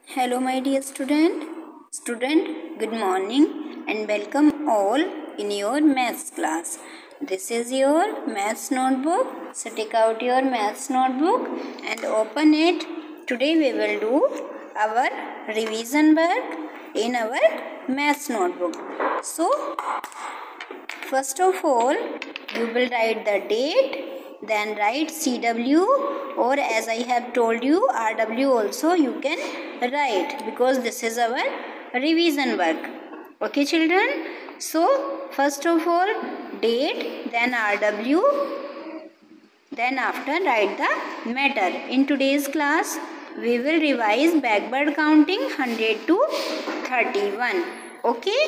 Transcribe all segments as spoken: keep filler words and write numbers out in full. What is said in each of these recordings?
Hello my dear student. Student, good morning and welcome all in your maths class. This is your maths notebook. So take out your maths notebook and open it. Today we will do our revision work in our maths notebook. So first of all you will write the date, then write C W, or as I have told you R W also you can write because this is our revision work. Okay children, so first of all date, then R W, then after write the matter. In today's class we will revise backward counting one hundred to thirty-one. Okay,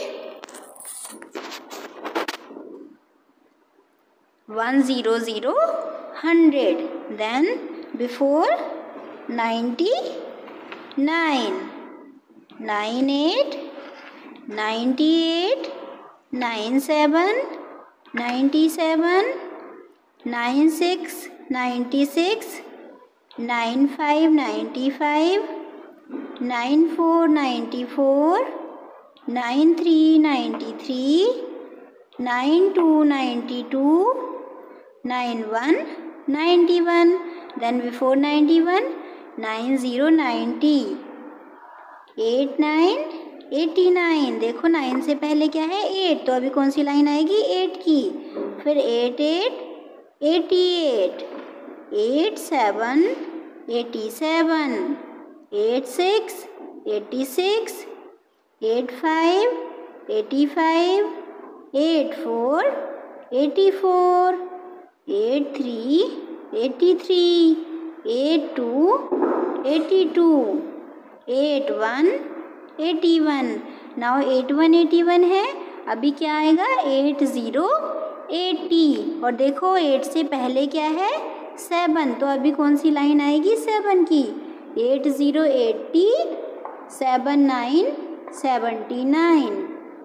one zero zero hundred, then before ninety nine, nine eight, ninety eight, nine seven, ninety seven, nine six, ninety six, nine five, ninety five, nine four, ninety four, nine three, ninety three, nine two, ninety two, nine one, ninety one, then before ninety one, nine zero, ninety, eight nine, eighty nine. देखो nine से पहले क्या है eight, तो अभी कौन सी line आएगी एट की, फिर eight eight, eighty eight, eight seven, eighty seven, eight six, eighty six, eight five, eighty five, eight four, eighty four, eight three, eighty three, eight two, eighty two, eight one, eighty one. Now eight one eighty one है, अभी क्या आएगा eight zero eighty, और देखो eight से पहले क्या है सेवन, तो अभी कौन सी लाइन आएगी सेवन की, eight zero eighty, seven nine, seventy nine,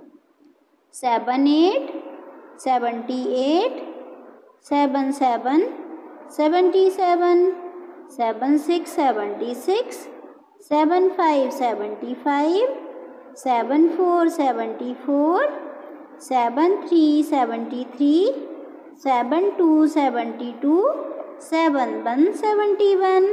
seven eight, seventy eight, seven seven, seventy seven, seven six, seventy six, seven five, seventy five, seven four, seventy four, seven three, seventy three, seven two, seventy two, seven one, seventy one.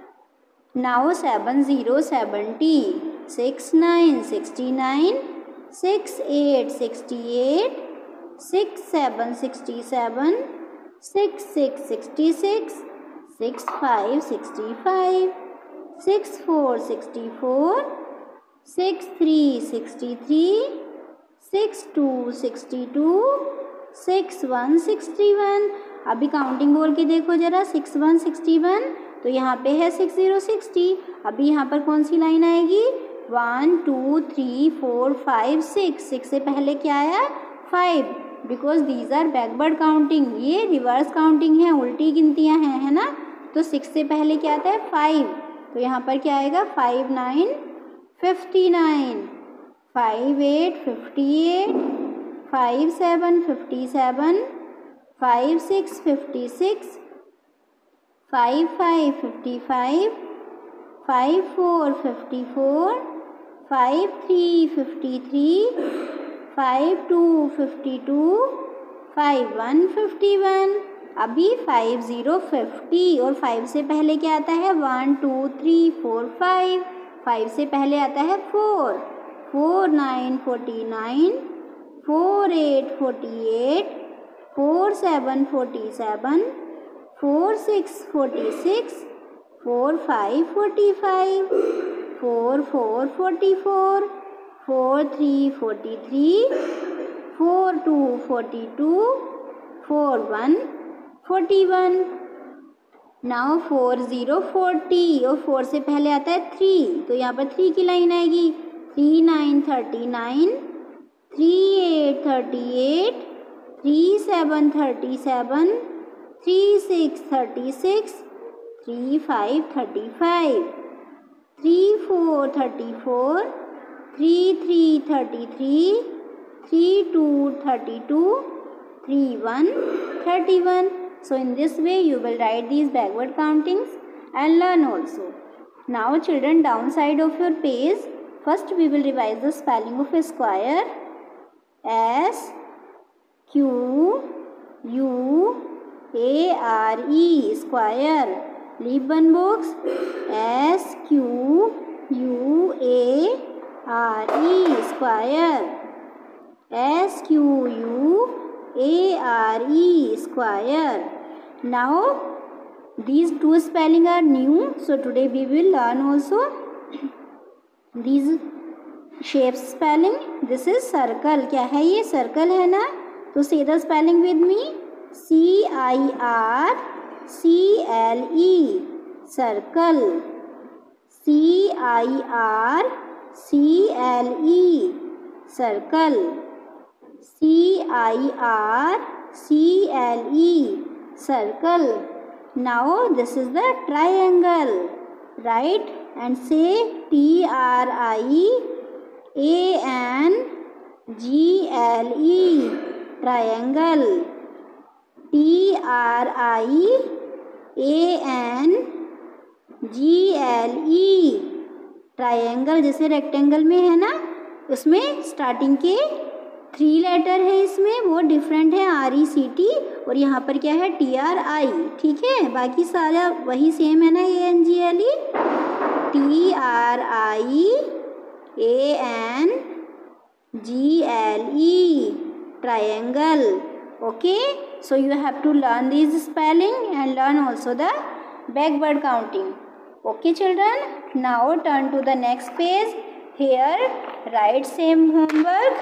Now seven zero seventy, six nine, sixty nine, six eight, sixty eight, six seven, sixty seven, six six, sixty six, six five, sixty five, six four, sixty four, six three, sixty three, six two, sixty two, six one, sixty one. अभी counting बोल के देखो जरा, six one sixty one, तो यहाँ पे है six zero sixty. अभी यहाँ पर कौन सी लाइन आएगी, one two three four five six, six से पहले क्या आया five, because these are backward counting, ये रिवर्स काउंटिंग है, उल्टी गिनतियाँ हैं, है ना. तो सिक्स से पहले क्या आता है फाइव, तो यहाँ पर क्या आएगा five nine, fifty nine, five eight, fifty eight, five seven, fifty seven, five six, fifty six, five five, fifty five, five four, fifty four, five three, fifty three, five two, fifty two, five one, fifty one. अभी five zero fifty, और five से पहले क्या आता है one two three four five, five से पहले आता है four, four nine, forty nine, four eight, forty eight, four seven, forty seven, four six, forty six, four five, forty five, four four, forty four, four three, forty three, four two, forty two, four one, forty one. Now four zero forty, और four से पहले आता है three, तो यहाँ पर three की line आएगी, three nine, thirty nine, three eight, thirty eight, three seven, thirty seven, three six, thirty six, three five, thirty five, three four, thirty four, three three, thirty three, three two, thirty two, three one, thirty one. So in this way you will write these backward countings and learn also. Now children, down side of your page, first we will revise the spelling of a square. S Q U A R E, square. Leave one box. S Q U A R E, square. S Q U A R E, square. Now these two spelling are new, so today we will learn also these shapes spelling. This is circle. क्या है ये? Circle है ना. तो say the spelling with me. C I R C L E, circle. C I R C L E, circle. C I R C L E, circle. Now this is the triangle. Write and say T R I A N G L E, triangle. T R I A N G L E, triangle. जैसे rectangle में है ना, उसमें starting के three letter है, इसमें वो different है, आर ई सी टी, और यहाँ पर क्या है? T R I. ठीक है, बाकी सारा वही सेम है ना, A N G L E. T R I A N G L E, triangle. Okay, so you have to learn these spelling and learn also the backward counting. Okay children, now turn to the next page. Here write same homework.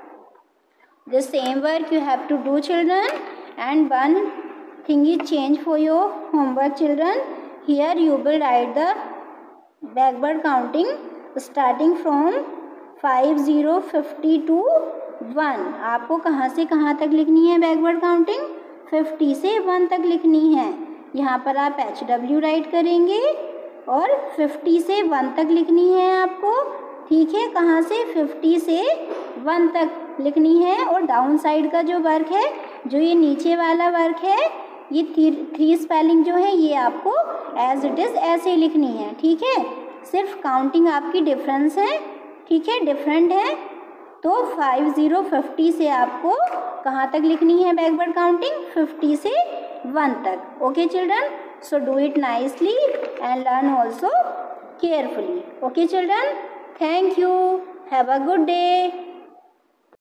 The same work you have to do children, and one thing is change for your homework children. Here you will write the backward counting starting from five zero fifty to one. आपको कहाँ से कहाँ तक लिखनी है backward counting? Fifty से one तक लिखनी है. यहाँ पर आप एच डब्ल्यू राइट करेंगे और फिफ्टी से वन तक लिखनी है आपको. ठीक है, कहाँ से? फिफ्टी से वन तक लिखनी है. और डाउन साइड का जो वर्क है, जो ये नीचे वाला वर्क है, ये थ्री थ्री स्पेलिंग जो है, ये आपको एज इट इज़ ऐसे लिखनी है. ठीक है, सिर्फ काउंटिंग आपकी डिफरेंस है. ठीक है, डिफरेंट है. तो फाइव ज़ीरो फिफ्टी से आपको कहाँ तक लिखनी है बैकवर्ड काउंटिंग? फिफ्टी से वन तक. Okay children, so do it nicely and learn also carefully. Okay children, thank you. Have a good day.